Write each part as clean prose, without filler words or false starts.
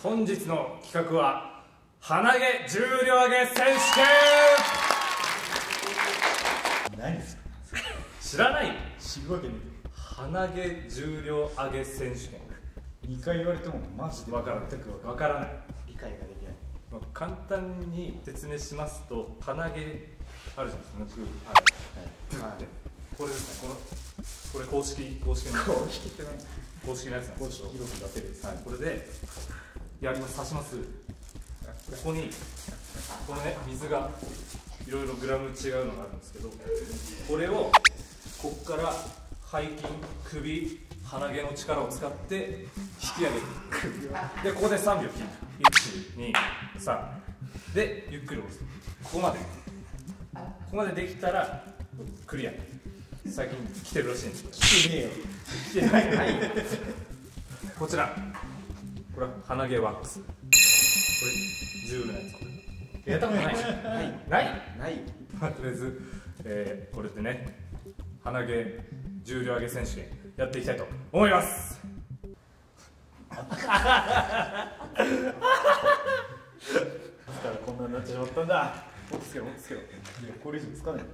本日の企画は鼻毛重量上げ選手権。 何ですか？ 知らない？ 知るわけね鼻毛重量上げ選手権。 2回言われてもマジで分からない。分からない。 理解ができない。 まあ、簡単に説明しますと、鼻毛あるじゃないですか。これですね。これ公式の公式って何？ 公式のやつなんですけど、 公式記録出せる。 はい、これでやります。刺します。ここにこのね、水がいろいろグラム違うのがあるんですけど、これをここから背筋、首、鼻毛の力を使って引き上げる。でここで3秒キープ。1、2、3でゆっくり下ろす。ここまでできたらクリア。最近来てるらしいんですけど、 来てねえよ。 来てない。こちら、これは鼻毛ワックス。これ重要なやつ。やったことない？ない。とりあえず、これでね、鼻毛重量上げ選手権やっていきたいと思います。 だからこんなになってしまったんだ。もっとつけろ、もっとつけろ。これ以上つかない。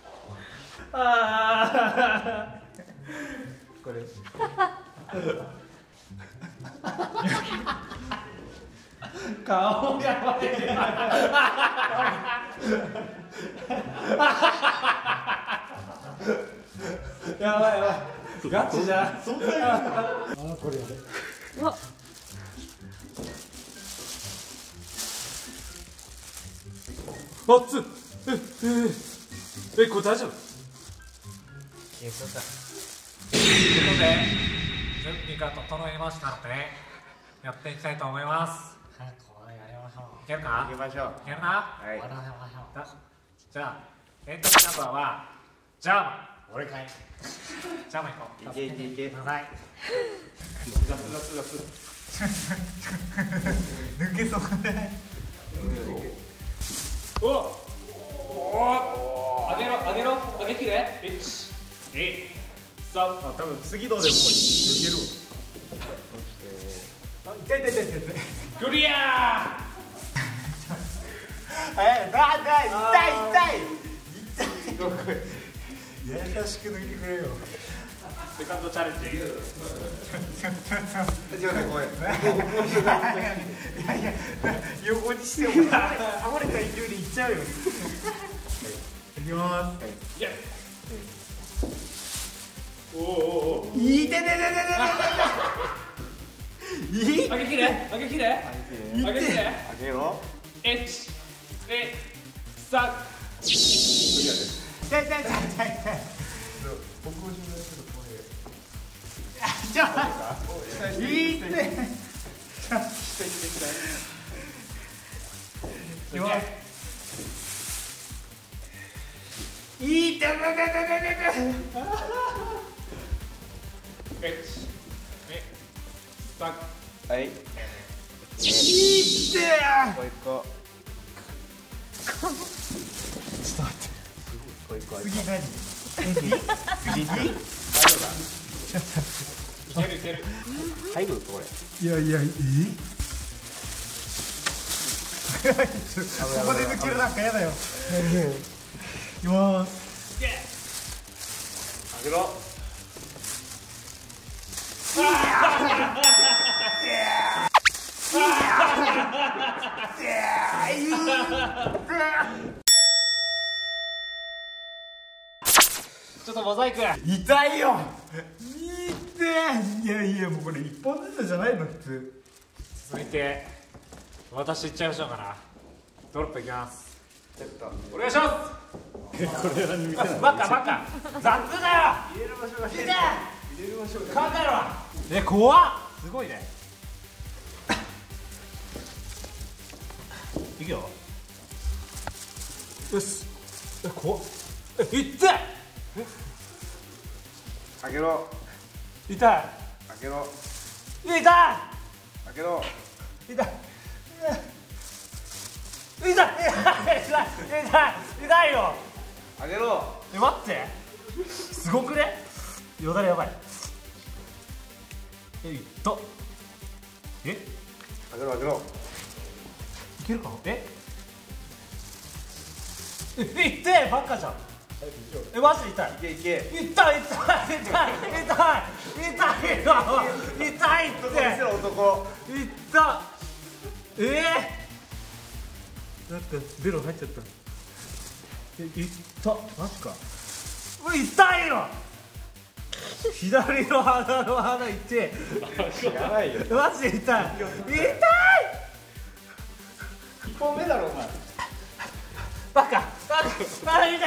これ顔が悪い。やばいやばい。ガチじゃん。そんなに。これやれ。 うわ。 あっつ。これ大丈夫？ ということで、準備が整いましたので、やっていきたいと思います。はい、これやりましょう。いけるか？ 行きましょう。 いけるな？ はい。 やりましょう。じゃあ、エントリーナンバーは、ジャーマン。俺かい。ジャーマン行こう。 いけいけいけ。 はい。抜けそうね。上げきれ。1、2、3。 あ、多分次のでもいけるわ。 痛い。 クリア痛い。優しく抜いてくれよ。 セカンドチャレンジ。 ごめん。いや横にしても倒れた勢いでいっちゃうよ。いきます。 イエス。お。 いてててててて。 上げきれ。 あげろ。 1、2、3。 痛い。僕もちょっとこれ。じゃあ。いいって。いきます。いいって。 1、2、3。 はい。いいって。こいこ。ちょっと待って。次何？次？ いける。 入るこれ。いやここで抜けるなんかやだよ。いきます。 上げろ。ちょっとモザイク。 痛いよ。いやもうこれ一本ずつじゃないの普通。 続いて、私いっちゃいましょうかな。ドロップいきます。 お願いします。 これ何見てない。 バカ。雑だよ。 入れる場所が。 考えろ。怖っ。すごいね。いくよ。よし。怖っ。いって。 開けろ。 痛い。 開けろ。 痛い。 開けろ。 痛いよ。 開けろ。 待って。すごくね。よだれやばい。いった。 上げろ上げろ。 いけるかな。痛いばっかじゃん。マジで痛い。 いけいけ。 痛いわ痛いって。 男見せろ男。 痛っ。なんかベロ入っちゃった。痛っ。マジか。痛いよ。左の鼻の穴痛い。 やばいよ。 マジで痛い。痛い。 1本目だろお前。 バカ痛い。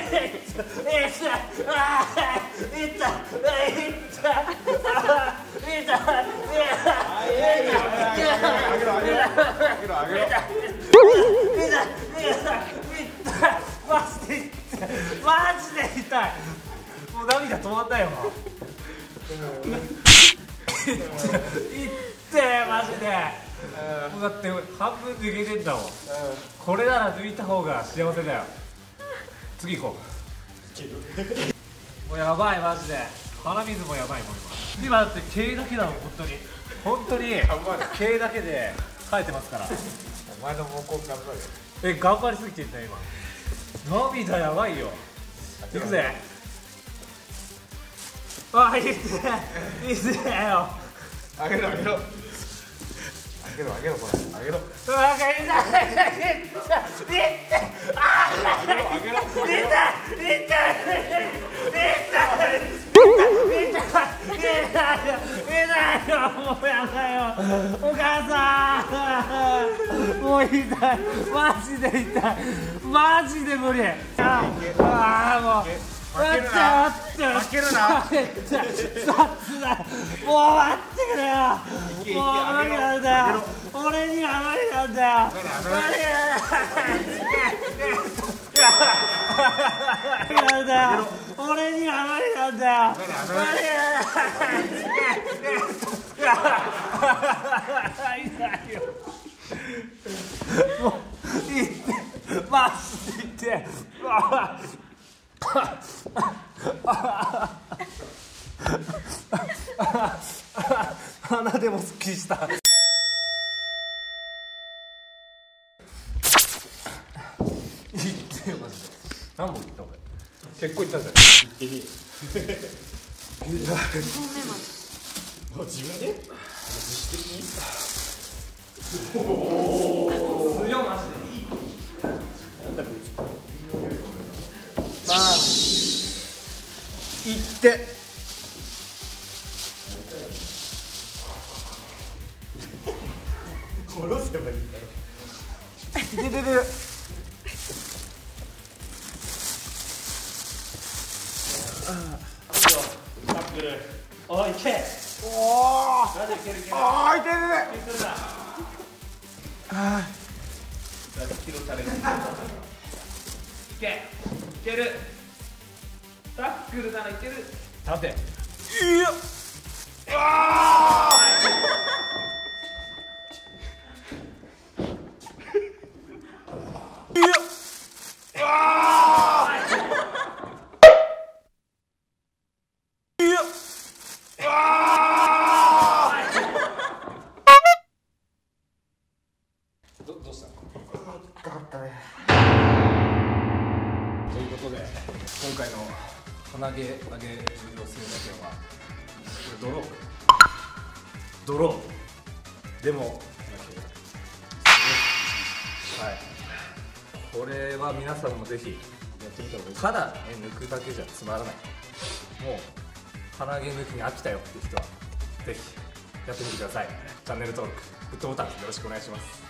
マジで痛い。もう涙止まんないよ。マジで。もうだって半分抜けてんだもん。これなら抜いた方が幸せだよ。次行こう。もうやばいマジで。鼻水もやばいもん今だって毛だけだもん本当に毛だけで生えてますから。 お前の毛根頑張れ。 頑張りすぎてんだ今。涙やばいよ。いくぜ。いいぜよ。 上げろ上げろ。上げろこれ上げろ。 お母さんもう痛い。マジで痛い。マジで無理。もう負けるな。 もう待ってくれよ。もう無理なんだよ。俺には無理なんだよ。俺には無理なんだよ。もういいってマジでいって鼻でもすっきりした。何本いった俺。 結構いったじゃん。自分で自主的に。 強いマジで。いって下ろせばいいんだろ。 いけてる。 タックル。 おいけ。 おお。痛い痛い痛い。 キロチャレンジ。いける。タックルならいける。 立て。 いや。 どうしたの？ かったね。 ということで今回の鼻毛上げ授業するだけはドローでもはいこれは皆さんもぜひやってみた方がいい。ただ、抜くだけじゃつまらない。もう鼻毛抜きに飽きたよっていう人はぜひやってみてください。チャンネル登録グッドボタンよろしくお願いします。